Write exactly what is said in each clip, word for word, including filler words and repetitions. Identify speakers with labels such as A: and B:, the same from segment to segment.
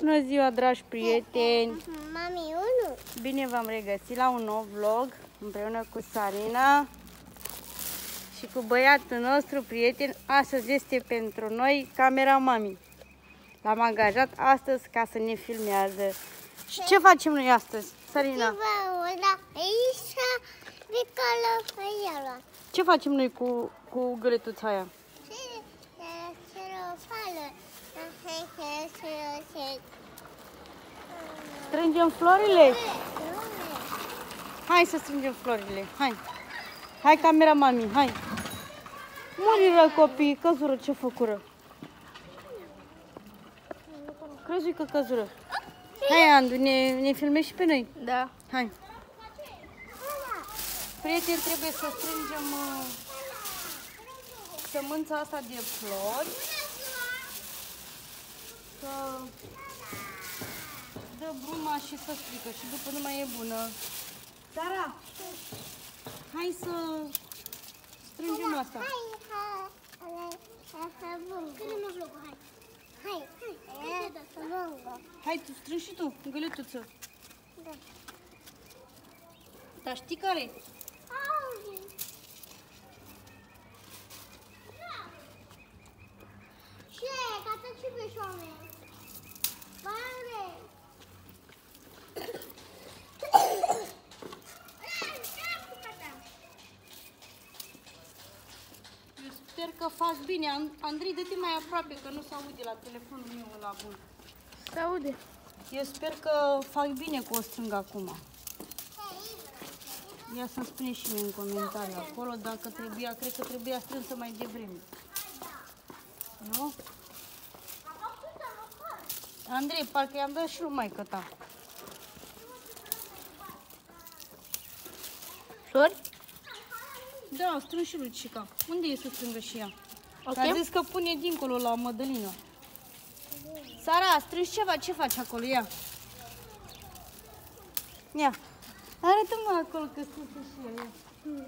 A: Bună ziua, dragi prieteni!
B: Mami, unu.
A: Bine v-am regăsit la un nou vlog împreună cu Sarina și cu băiatul nostru prieten. Astăzi este pentru noi camera mami. L-am angajat astăzi ca să ne filmează. Și ce facem noi astăzi, Sarina? Ce facem noi cu, cu găletuța aia? Strângem florile? Hai să strângem florile, hai. Hai, camera mami, hai. Muriră copiii, căzură, ce făcură? Crezi că căzură? Hai, Andu, ne, ne filmezi și pe noi?
B: Da.
A: Hai. Prieteni, trebuie să strângem uh, sămânța asta de flori. Să dă bruma și să strică și după nu mai e bună. Sara, hai să strângem asta. Hai, tu strângi și tu, găletuță.
B: Da.
A: Dar știi care?
B: Ce? Ca să ce beșoame? Pare!
A: Eu sper că faci bine. Andrei, dă-te mai aproape, că nu se aude la telefonul meu ăla bun.
B: Se aude.
A: Eu sper că fac bine cu o strâng acum. Ia să-mi spune și mie în comentarii acolo dacă trebuia, cred că trebuia strânsă mai devreme. Nu? Andrei, parcă i-am dat și lui maică ta.
B: Flori?
A: Da, strâng și lui Cica. Unde e să strângă și ea?
B: Okay.
A: A zis că pune dincolo la Mădălina. Sara, strângi ceva, ce faci acolo? Ia. Ia. Arată-mă acolo că strânsă și ea. Ia.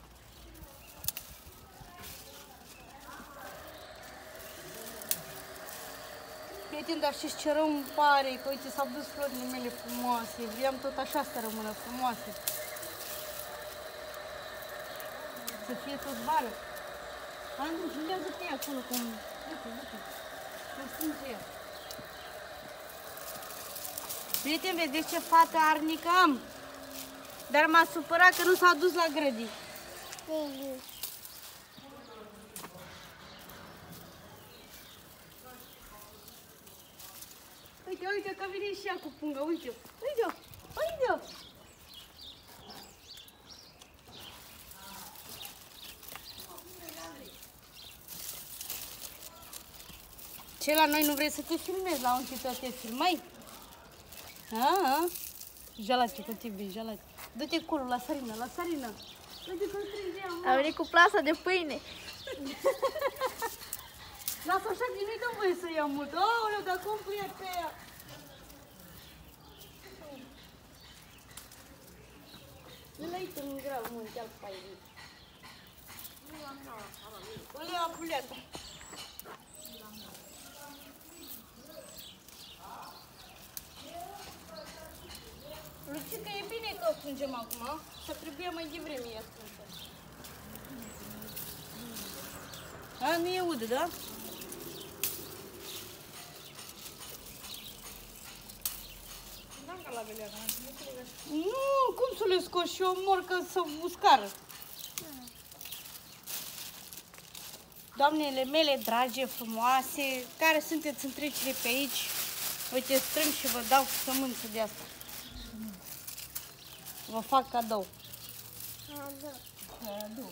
A: Prieteni, dar știți ce rău îmi pare? Că uite, s-au dus florile mele frumoase. Vreau tot așa să rămână frumoase. Să fie tot vară. Andu, filmează-te acolo cum... Uite, uite. Cum strânge ea. Prieteni, vedeți ce fată arnică am? Dar m-a supărat că nu s-a dus la grădini. Uite, uite că vine și ea cu pungă, uite-o, uite-o, uite-o! Ce, la noi nu vrei să te filmezi? La un să te filmai? A, jalace cu tine, jalace. Du-te acolo, la Sarina, la Sarina. Du-te că strânge ea, mă.
B: A venit cu plasa de pâine.
A: Lasă așa că nu-i dă voie să ia mult. Aoleu, dar cum pune pe ea? Nu l-ai în grau, mă, te-al paie. O le ia puleata. Lucica, e bine că o strângem acum, să trebuie mai devreme ea strânsă. A, nu e udă, da? Nu, cum să le scoți și o morcă să uscară? Doamnele mele dragi, frumoase, care sunteți în trecere pe aici, uite, strâng și vă dau sămânță de asta. Vă fac cadou.
B: Cadou.
A: Cadou.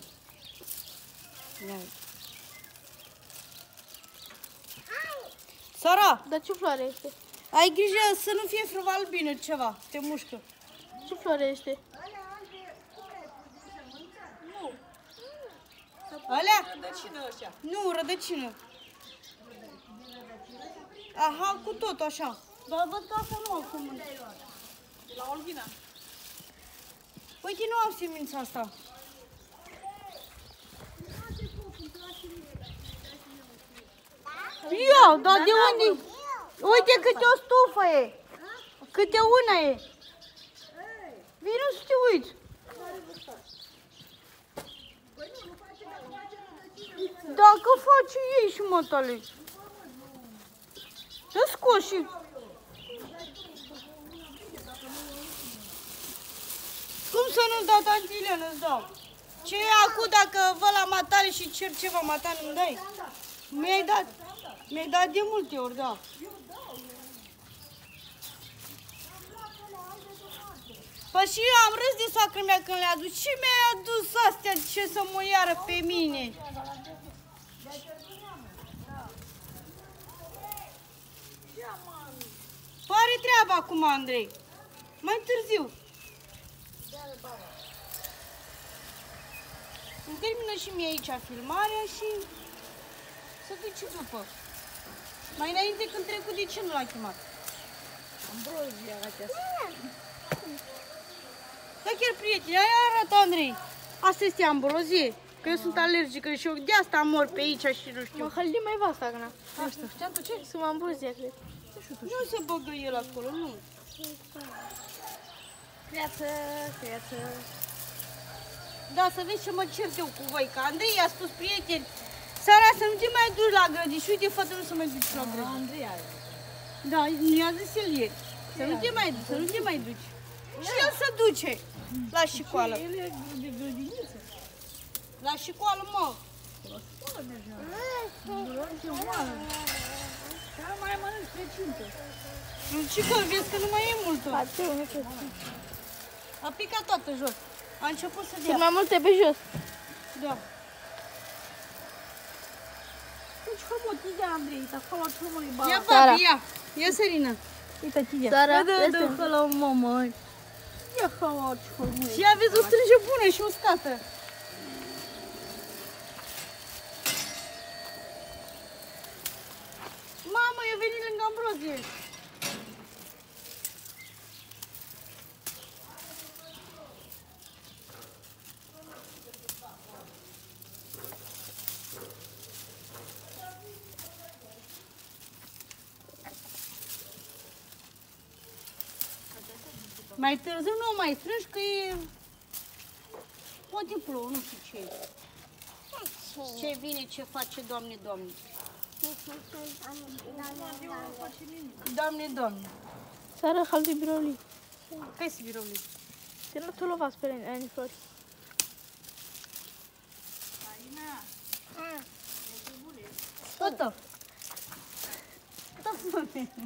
A: Sora!
B: Dar ce floare este?
A: Ai grijă să nu fie fruva albină ceva, te mușcă.
B: Ce floare este?
A: Nu. Alea? Rădăcină ăștia. Nu, rădăcină. Aha, cu tot așa. Dar văd că asta nu au sămânță. De la Olvina. Uite, nu au semința asta. Ia, dar de unde? Uite câte o stufă e. Câte una e. Vino să te uiți. Dacă face ei și mătale. Să scoși și... Cum să nu-ți dau, tanti Ileana, îți dau? Ce e acum dacă vă la matale și cer ceva matale, îmi dai? Mi-ai dat. Mi-ai dat de multe ori, da. Păi și eu am râs de soacră mea când le-a adus. Ce mi-ai adus astea? Ce să mă iară pe mine? Pare treaba acum, Andrei. Mai târziu. Îmi termină și mie aici filmarea și să duci după. Mai înainte când trecut, de ce nu l-a chemat?
C: Ambrozia aceasta.
A: Da, chiar, prieteni, aia arată, Andrei. Asta este ambrozie, că eu sunt alergică și eu de asta mor pe aici și nu știu.
C: Mă hăldi mai vasta, Agna. Asta, știam tu ce? Sunt ambrozia, cred.
A: Nu se băgă el acolo, nu.
C: Creață, creață.
A: Da, să vezi ce mă cert eu cu voi, că Andrei i-a spus, prieteni, seara să nu te mai duci la grădini. Și uite, fata, nu să mai duci la grădini.
C: Andrei are.
A: Da, mi-a zis el ieri. Să nu te mai duci, să nu te mai duci. Și el se duce la școală.
C: El e de grădiniță.
A: La școală, mă.
C: Dar mai mănânci precintă.
A: Și că vezi că nu mai e multă.
C: Face, nu știu.
A: A picat toată jos. A început să
C: Sunt
A: dea.
C: mai multe pe jos.
A: Da.
C: Deci, frumos, ți-a Andrei, dar acolo frumos e
A: Ia,
C: bala.
A: papi, ia. Ia, Sărina.
C: Uite, ți-a.
A: Da,
C: Sara,
A: da, da,
C: este.
A: la mamă.
C: Ia, hawa, ce frumos.
A: Și aveți o strânge bună și uscată. Mamă, eu venit lângă ambrozie. Mai târziu nu mai strângi că e... Poate plouă, nu știu ce e. Ce vine, ce face, Doamne, Doamne. Doamne, Doamne.
C: Sara, haldi biroli.
A: Hai să viroli.
C: Te nu tu lovați pe ani flori.
A: Toto. Toto.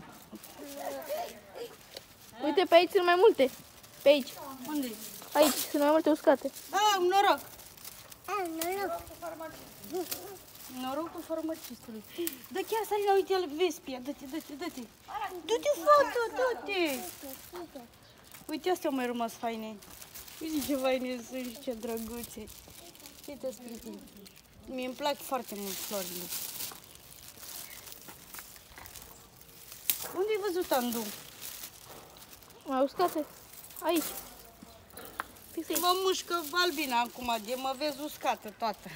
C: Uite, pe aici sunt mai multe. Pe aici.
A: Unde?
C: Aici sunt mai multe uscate.
A: Ah, un noroc.
B: Ah, noroc.
A: Norocul farmacistului. Da, chiar Sarina, uite el Vespia. Dă-te, dă-te, dă-te. Du-te, fată, dă-te. Uite, astea au mai rămas faine. Uite ce faine sunt și ce drăguțe. Uite-ți, prieteni. Mie îmi plac foarte mult florile. Unde ai văzut Andu?
C: Mai uscate? Aici. Fix aici.
A: Mă mușcă Albina acum, de mă vezi uscată toată.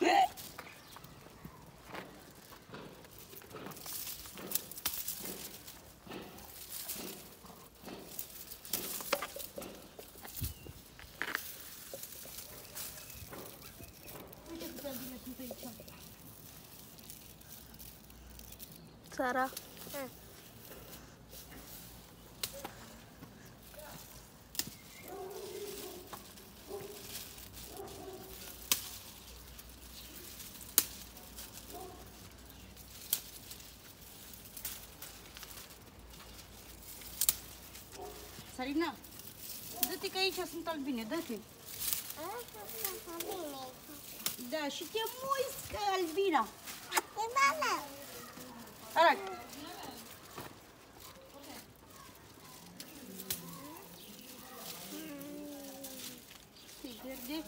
C: Sara.
A: Sarina, dă-te că aici sunt albine, dă-te. Da, și te muiscă albina. Arată. E verde.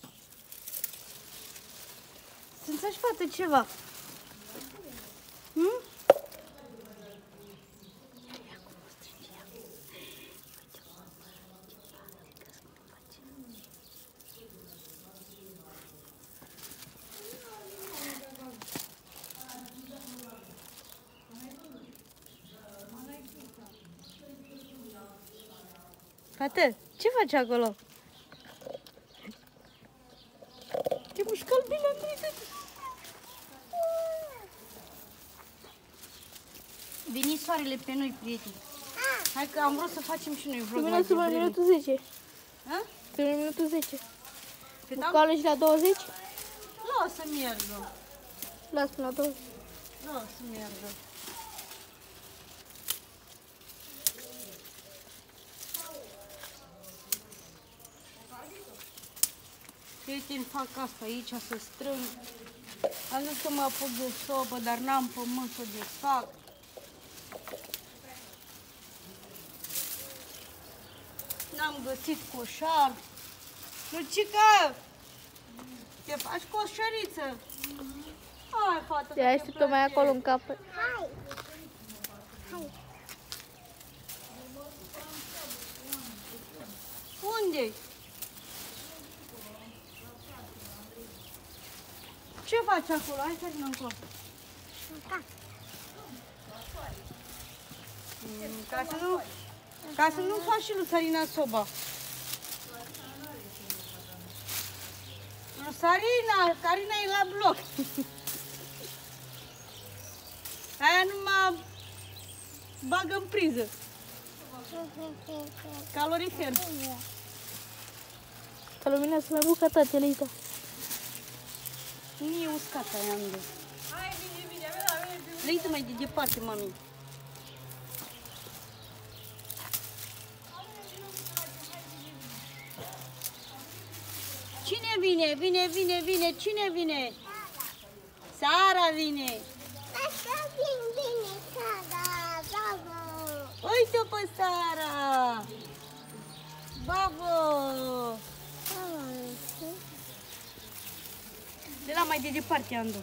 A: Să-ți faci, fată, ceva. Hmm? Fată, ce faci acolo? Te mușcă bine, Andrei. Veni soarele pe noi, prieteni. Hai că am vrut să facem și noi vlog mai
C: Termină la
A: devreme.
C: minutul zece.
A: Ha?
C: Termină minutul zece.
A: Cât
C: Nu
A: am?
C: cală și la douăzeci?
A: Lasă meargă.
C: Las până la douăzeci.
A: Lasă meargă. Prieteni, fac asta aici, să strâng. Am zis că mă apuc de sobă, dar n-am pământ să desfac. N-am găsit coșar. Lucica, te faci coșăriță? Hai, fată,
C: Te așteptă mai acolo în capăt.
B: Hai! Hai!
A: Unde? Ce faci acolo? Hai să vină încolo.
B: Da.
A: Mm, Ca să nu, ca să nu faci și lui Sarina soba. Lui Sarina, Sarina e la bloc. Aia nu mă bagă în priză. Calorifer.
C: Ca luminează mai bucătate, Leita.
A: Nu e uscată aia unde. Leite mai de departe, mami. Cine vine? Vine, vine, vine. Cine vine? Sara vine.
B: Așa vin bine, Sara, bravo!
A: Uite-o pe Sara. Bravo. De la mai de departe, Andu.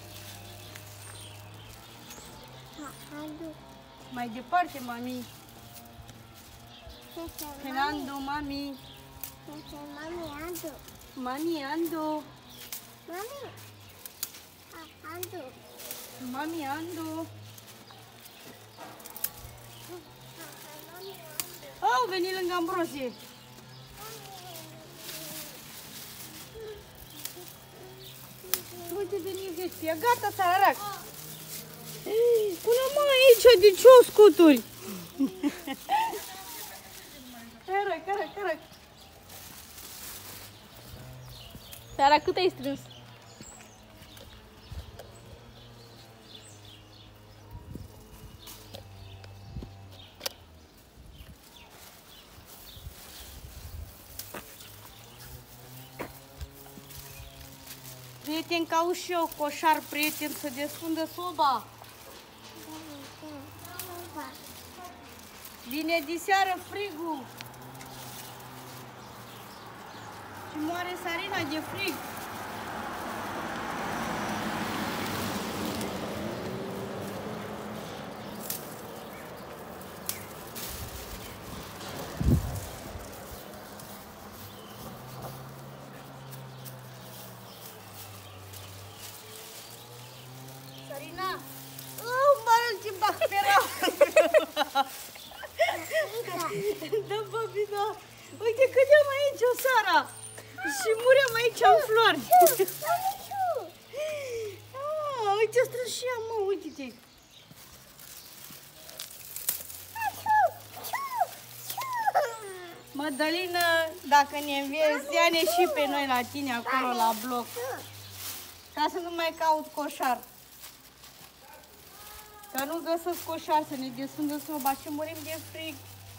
A: Mai departe, mami. Fernando, mami.
B: Mami, Andu.
A: Mami, Andu.
B: Mami. Andu.
A: Mami, Andu. Au venit lângă Ambrozie. Uite, veni vestia. Gata, Sararac. Pune-mă aici de cioscuturi. Carac, carac, carac.
C: Sara, cât ai strâns?
A: Prieten, caut și eu coșar, prieten, să desfundă soba. Vine diseară frigul. Și moare Sarina de frig. Sarina, oh, mă ce bag pe rău. Da, babi, da. Uite cât am aici, o Sara. Și muream aici în flori. Ah, uite, o strâns și ea, mă, uite-te. Mădălină, dacă ne înveți, ia-ne și pe noi la tine acolo la bloc. Ca să nu mai caut coșar. Că nu găsesc coșar să ne desfundă soba și murim de frig.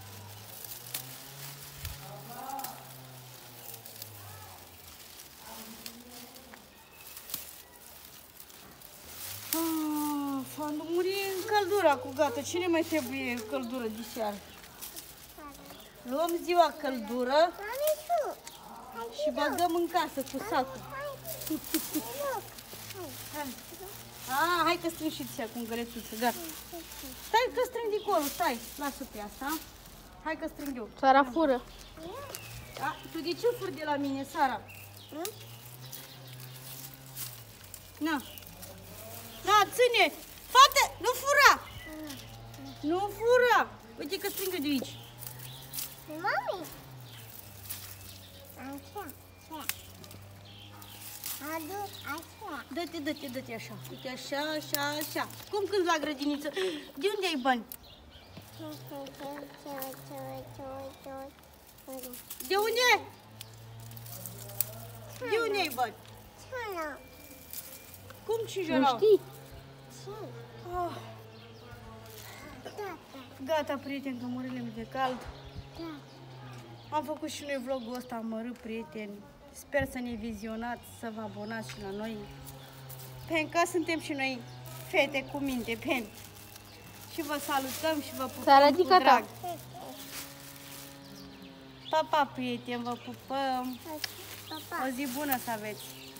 A: Ah, am murit în căldura cu gata. Cine mai trebuie căldură de seară? Luăm ziua căldură și băgăm în casă cu sacul. Hai. Ah, hai că strâng și ți acum gălețuță, gata. Stai că strâng de acolo, stai, lasă pe asta. Hai că strâng eu.
C: Sara fură.
A: A, tu de ce furi de la mine, Sara? Na. Na, ține! Fată, nu fura! Nu fura! Uite că strâng eu de aici.
B: Mami.
A: Dă-te, dă-te, dă-te așa. Uite așa, așa, așa. Cum cânti la grădiniță? De unde ai bani? De unde? De unde ai bani? Cum cinci
C: Nu
A: erau?
C: știi?
A: Oh. Gata, prieteni, că mările mi de cald. Am făcut și noi vlogul ăsta amărât, prieteni. Sper să ne vizionați, să vă abonați și la noi. Pentru că suntem și noi fete cu minte, pen. Și vă salutăm și vă
C: S-a
A: pupăm cu
C: ridicat.
A: drag. Pa, pa, prieteni, vă pupăm. O zi bună să aveți.